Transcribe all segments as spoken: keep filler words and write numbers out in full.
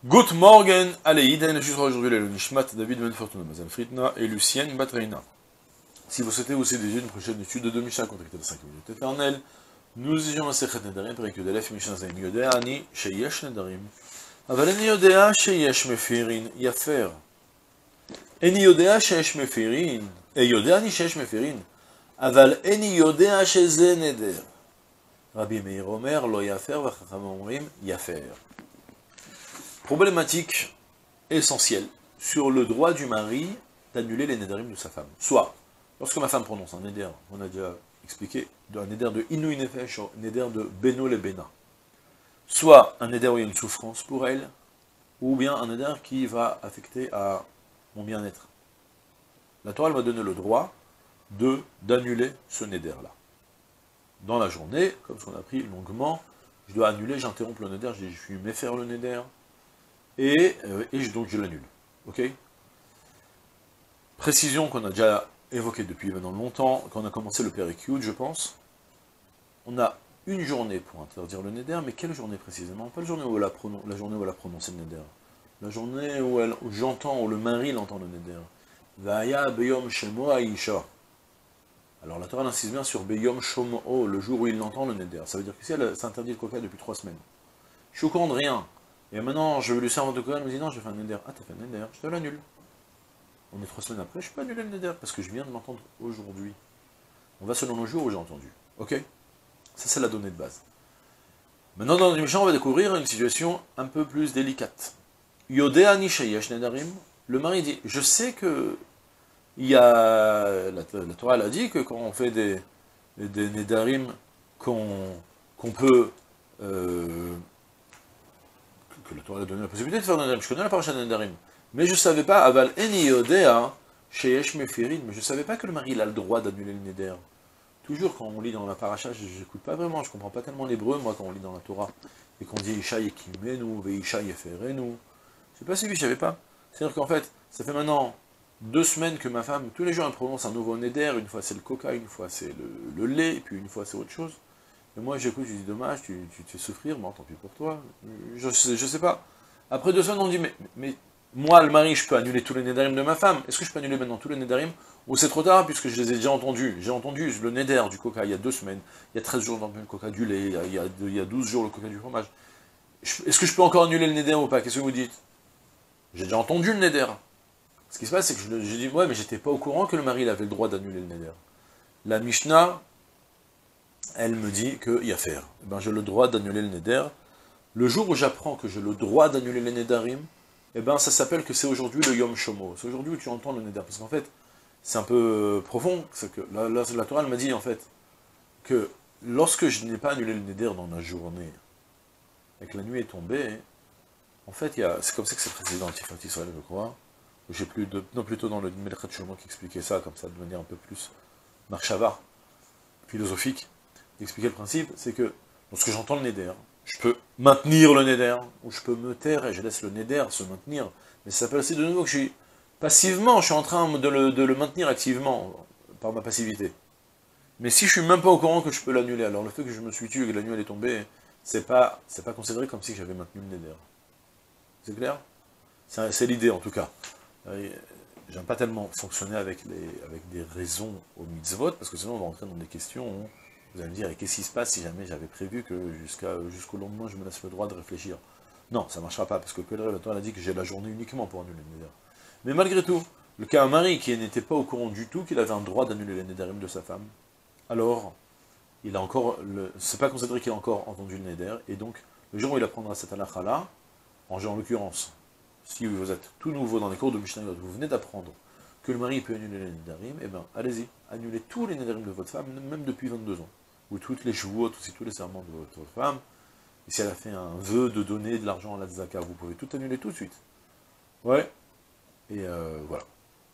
Good morgen, allez, Iden, juste aujourd'hui le Nishmat, David Ben Fortuna, Mazal Fritna et Lucienne Batreina. Si vous souhaitez aussi déjà une prochaine étude de Mishnah, contactez les cinq minutes éternelles. Nous ayons un secret Nedarim, pour que Delef Mishnah Zain Yodea, Ani, Sheyesh Nedarim. Aval Eni Yodea, Sheyesh Mefirin, Yafer. Eni Yodea, Sheyesh Mefirin, et Yodea, Ni Sheyesh Mefirin. Aval Eni Yodea, Sheze Neder. Rabbi Meir Omer, Lo Yafer, Vachacham Omrim, Yafer. Problématique essentielle sur le droit du mari d'annuler les nédarim de sa femme. Soit, lorsque ma femme prononce un néder, on a déjà expliqué, un néder de Inouï Nefesh, un néder de Beno le Bena. Soit un néder où il y a une souffrance pour elle, ou bien un néder qui va affecter à mon bien-être. La Torah m'a donné le droit de d'annuler ce néder-là. Dans la journée, comme ce qu'on a appris longuement, je dois annuler, j'interromps le néder, je suis méfaire le néder, et, euh, et donc je l'annule. Ok? Précision qu'on a déjà évoquée depuis maintenant longtemps, quand on a commencé le Périkyud, je pense. On a une journée pour interdire le néder, mais quelle journée précisément? Pas la journée où elle a, pronon la journée où elle a prononcé le néder. La journée où, où j'entends, où le mari l'entend le néder. Vaya beyom shemo aisha. Alors la Torah insiste bien sur beyom shomo, le jour où il l'entend le néder. Ça veut dire que si elle s'interdit le coca depuis trois semaines, je suis au courant de rien. Et maintenant, je vais lui servir de coca, elle me dit non, je vais faire un néder. Ah, t'as fait un néder, je te l'annule. On est trois semaines après, je peux annuler le néder, parce que je viens de m'entendre aujourd'hui. On va selon le jour où j'ai entendu. Ok? Ça, c'est la donnée de base. Maintenant, dans le Mishnah, on va découvrir une situation un peu plus délicate. Yodéani sheyesh nedarim. Le mari dit, je sais que il y a, la, la Torah elle a dit que quand on fait des, des nedarim, qu'on qu'on peut... Euh, que la Torah a donné la possibilité de faire des nedarim. Je connais la paracha des nedarim. Mais je ne savais pas, aval eni yodea, sheyesh mefirin, mais je ne savais pas que le mari il a le droit d'annuler le neder. Toujours quand on lit dans la paracha, je n'écoute pas vraiment, je ne comprends pas tellement l'hébreu, moi, quand on lit dans la Torah, et qu'on dit Isha yekimenu, veisha yeferenu. C'est pas celui que je ne savais pas. C'est-à-dire qu'en fait, ça fait maintenant deux semaines que ma femme, tous les jours, elle prononce un nouveau neder, une fois c'est le coca, une fois c'est le, le lait, et puis une fois c'est autre chose. Et moi j'écoute, je dis dommage, tu, tu te fais souffrir, bon tant pis pour toi. Je sais, je sais pas. Après deux semaines, on dit, mais, mais moi, le mari, je peux annuler tous les nédarim de ma femme. Est-ce que je peux annuler maintenant tous les nédarim? Ou c'est trop tard, puisque je les ai déjà entendus. J'ai entendu le néder du coca il y a deux semaines, il y a treize jours dans le coca du lait, il y a, il y a, il y a douze jours le coca du fromage. Est-ce que je peux encore annuler le néder ou pas? Qu'est-ce que vous dites? J'ai déjà entendu le néder. Ce qui se passe, c'est que j'ai dit, ouais, mais j'étais pas au courant que le mari il avait le droit d'annuler le néder. La Mishnah, elle me dit qu'il y a faire. Eh ben, j'ai le droit d'annuler le néder. Le jour où j'apprends que j'ai le droit d'annuler les nédarim, eh ben, ça s'appelle que c'est aujourd'hui le Yom Shomo. C'est aujourd'hui où tu entends le néder. Parce qu'en fait, c'est un peu profond. C'est que la, la, la Torah m'a dit, en fait, que lorsque je n'ai pas annulé le néder dans la journée, et que la nuit est tombée, en fait, c'est comme ça que c'est précisé dans le Tiferet Israël, je crois. J'ai plus de, non, plutôt dans le Melchat Shlomo qui expliquait ça, comme ça, de manière un peu plus marchava, philosophique, d'expliquer le principe, c'est que lorsque j'entends le néder, je peux maintenir le néder, ou je peux me taire et je laisse le néder se maintenir. Mais ça s'appelle aussi de nouveau que je suis passivement, je suis en train de le, de le maintenir activement, par ma passivité. Mais si je suis même pas au courant que je peux l'annuler, alors le fait que je me suis tué et que la nuit elle est tombée, c'est pas, c'est pas considéré comme si j'avais maintenu le néder. C'est clair? C'est l'idée en tout cas. J'aime pas tellement fonctionner avec, les, avec des raisons au mitzvot, parce que sinon on va rentrer dans des questions où vous allez me dire, qu'est-ce qui se passe si jamais j'avais prévu que jusqu'à jusqu'au lendemain je me laisse le droit de réfléchir? Non, ça ne marchera pas, parce que le temps a dit que j'ai la journée uniquement pour annuler le néder. Mais malgré tout, le cas un mari qui n'était pas au courant du tout qu'il avait un droit d'annuler les nédarim de sa femme, alors, il a encore, c'est pas considéré qu'il a encore entendu le néder, et donc, le jour où il apprendra cette halakha-là, en l'occurrence, si vous êtes tout nouveau dans les cours de Mishnayot, vous venez d'apprendre que le mari peut annuler les nédarim, eh bien, allez-y, annulez tous les nédarim de votre femme, même depuis vingt-deux ans, ou toutes les chevaux, aussi tous les serments de votre femme, et si elle a fait un vœu de donner de l'argent à la tzaka, vous pouvez tout annuler tout de suite. Ouais, et euh, voilà.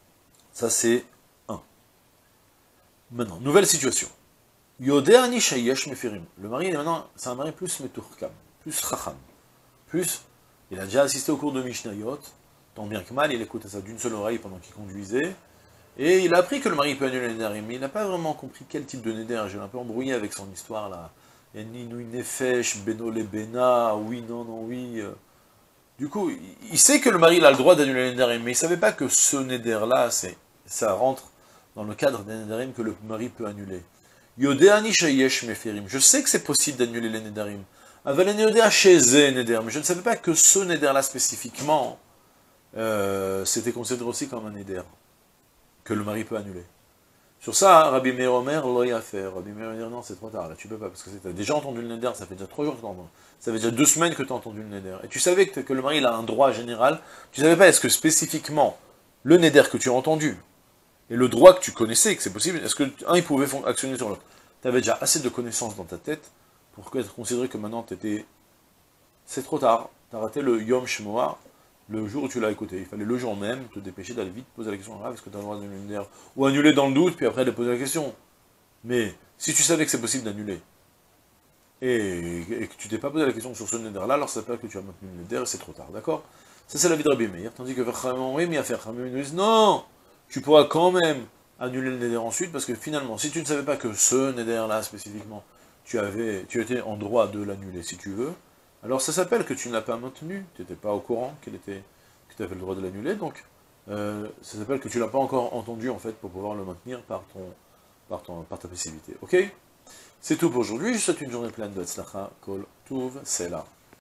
Ça c'est un. Maintenant, nouvelle situation. Yodéani shayesh mefirim. Le mari, maintenant, c'est un mari plus meturkam, plus chacham, plus... Il a déjà assisté au cours de Mishnayot, tant bien que mal, il écoutait ça d'une seule oreille pendant qu'il conduisait, et il a appris que le mari peut annuler le nédarim, mais il n'a pas vraiment compris quel type de néder. J'ai un peu embrouillé avec son histoire là. Eni nui nefesh, beno le bena, oui, non, non, oui. Du coup, il sait que le mari il a le droit d'annuler les nédarim, mais il ne savait pas que ce néder-là, ça rentre dans le cadre des nédarim que le mari peut annuler. Yodéani sheyesh meferim. Je sais que c'est possible d'annuler les nédarim. Avalene yodéa sheze néder. Mais je ne savais pas que ce néder-là spécifiquement, euh, c'était considéré aussi comme un néder, que le mari peut annuler. Sur ça, Rabbi Meir Omer, l'oya faire. Rabbi Meir dit non, c'est trop tard, là, tu peux pas, parce que tu as déjà entendu le neder, ça fait déjà trois jours que tu entends. Ça fait déjà deux semaines que tu as entendu le neder. Et tu savais que, que le mari il a un droit général, tu savais pas, est-ce que spécifiquement, le neder que tu as entendu, et le droit que tu connaissais, que c'est possible, est-ce que un, il pouvait actionner sur l'autre? Tu avais déjà assez de connaissances dans ta tête, pour être considéré que maintenant tu étais... C'est trop tard, tu as raté le Yom Shmoa, le jour où tu l'as écouté. Il fallait le jour même te dépêcher d'aller vite poser la question, ah, est-ce que tu as le droit d'annuler le neder? Ou annuler dans le doute, puis après de poser la question. Mais si tu savais que c'est possible d'annuler, et, et que tu t'es pas posé la question sur ce neder-là, alors ça s'appelle que tu as maintenu le neder et c'est trop tard, d'accord? Ça c'est la vie de Rabbi Meir, tandis que oui, mais à faire, nous disent, non, tu pourras quand même annuler le neder ensuite, parce que finalement, si tu ne savais pas que ce neder-là spécifiquement, tu avais, tu étais en droit de l'annuler si tu veux, alors ça s'appelle que tu ne l'as pas maintenu, tu n'étais pas au courant qu'il était, que tu avais le droit de l'annuler, donc euh, ça s'appelle que tu ne l'as pas encore entendu en fait pour pouvoir le maintenir par, ton, par, ton, par ta passivité. Ok? C'est tout pour aujourd'hui, je te souhaite une journée pleine de tzlacha, kol, tuv, c'est là.